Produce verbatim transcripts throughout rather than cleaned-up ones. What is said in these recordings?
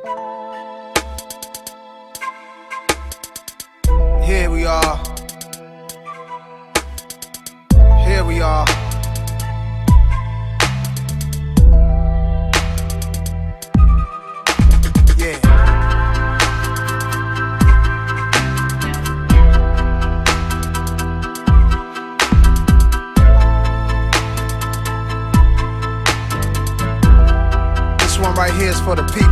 Here we are. Here we are. Yeah. This one right here is for the people.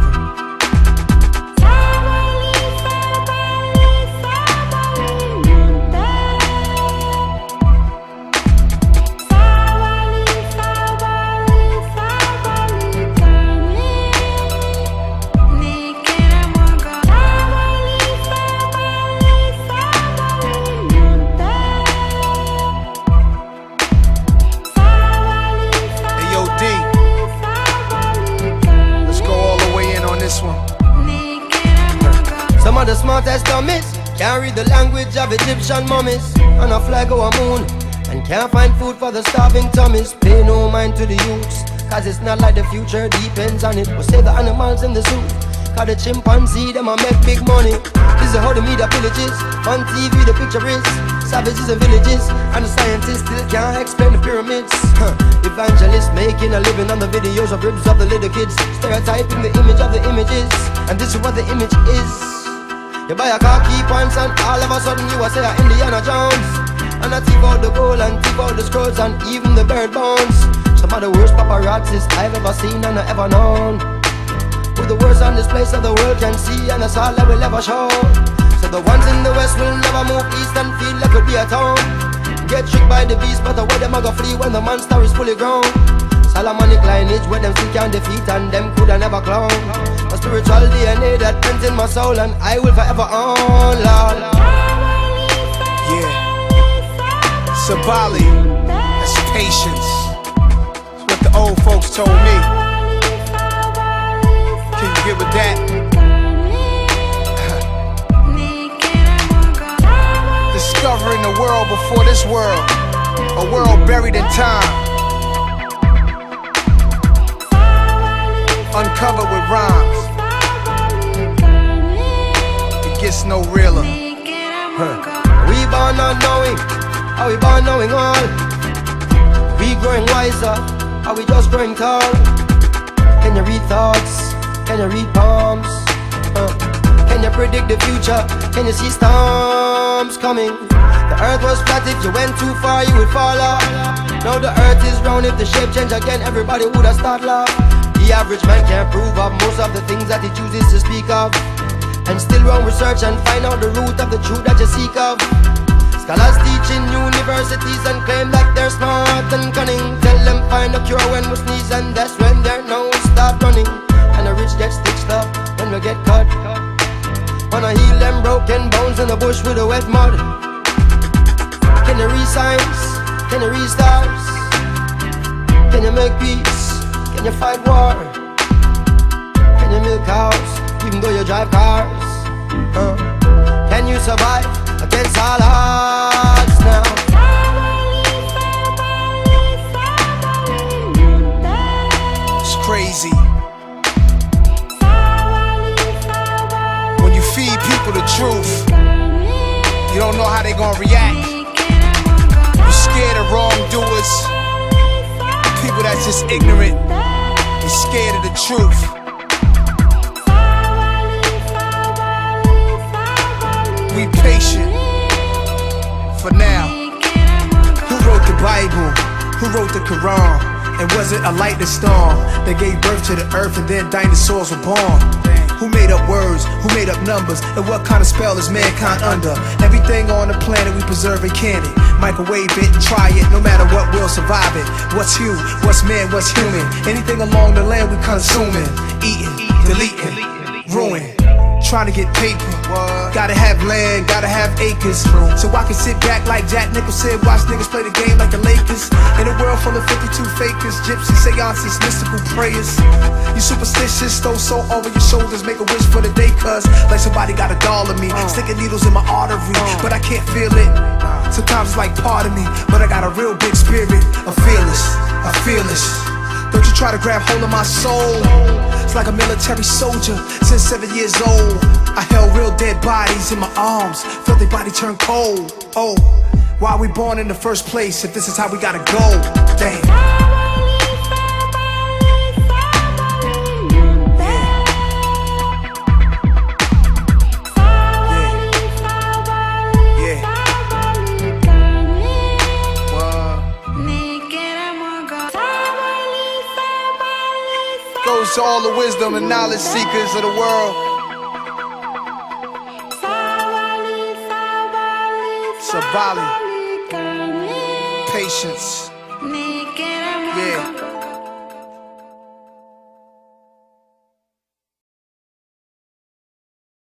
Some of the smartest dummies can't read the language of Egyptian mummies, and a flag over a moon, and can't find food for the starving tummies. Pay no mind to the youths, cause it's not like the future depends on it. We'll save the animals in the zoo, cause the chimpanzee them a make big money. This is how the media villages, on T V the picture is savages and villages, and the scientists still can't explain the pyramids. Huh. Evangelists making a living on the videos of ribs of the little kids, stereotyping the image of the images, and this is what the image is. You buy a car, key points, and all of a sudden you are say Indiana Jones, and I tip out the gold and tip out the scrolls and even the bird bones. Some of the worst paparazzis I've ever seen and I ever known, with the worst on display so the world can see, and that's all that will ever show. So the ones in the west will never move east and feel like it'll be a town. Get tricked by the beast, but the way them a go flee when the monster is fully grown. Solomonic lineage where them still can't defeat and them coulda never clown. A spiritual D N A that pent in my soul and I will forever own, Lord. Yeah. Sabali, that's patience. That's what the old folks told me. Can you get with that? Discovering the world before this world, a world buried in time, uncovered with rhymes. It gets no realer. Huh. We born not knowing, are we born knowing all? We growing wiser, are we just growing tall? Can you read thoughts? Can you read palms? Huh. Can you predict the future? Can you see storms coming? The earth was flat, if you went too far you would fall off. Now the earth is round, if the shape change again everybody would have start laugh. The average man can't prove up most of the things that he chooses to speak of, and still run research and find out the root of the truth that you seek of. Scholars teach in universities and claim that they're smart and cunning. Tell them find a cure when we sneeze, and that's when their nose start running. And the rich get stitched up when we get cut. Wanna heal them broken bones in the bush with the wet mud. Can you read signs? Can you read stars? Can you make peace? Can you fight war? Can you milk cows even though you drive cars? Huh? Can you survive against all odds now? It's crazy. When you feed people the truth, you don't know how they gonna react. You're scared of wrongdoers, people that's just ignorant. You're scared of the truth. We patient for now. Who wrote the Bible? Who wrote the Quran? And was it a lightning storm that gave birth to the earth and then dinosaurs were born? Who made up words? Who made up numbers? And what kind of spell is mankind under? Everything on the planet we preserve and can it. Microwave it, try it, no matter what, we'll survive it. What's you? What's man? What's human? Anything along the land we consuming, eating, deleting, ruin. Trying to get paper, gotta have land, gotta have acres, so I can sit back like Jack Nicholson, watch niggas play the game like the Lakers. In a world full of fifty-two fakers, gypsy seances, mystical prayers. You superstitious, throw salt over your shoulders, make a wish for the day, cuz like somebody got a doll of me, sticking needles in my artery, but I can't feel it. Sometimes it's like part of me, but I got a real big spirit. I'm fearless, I'm fearless. Don't you try to grab hold of my soul. It's like a military soldier since seven years old. I held real dead bodies in my arms, felt their body turn cold. Oh, why we born in the first place if this is how we gotta go? Damn. Goes to all the wisdom and knowledge seekers of the world. Sabali, patience, yeah.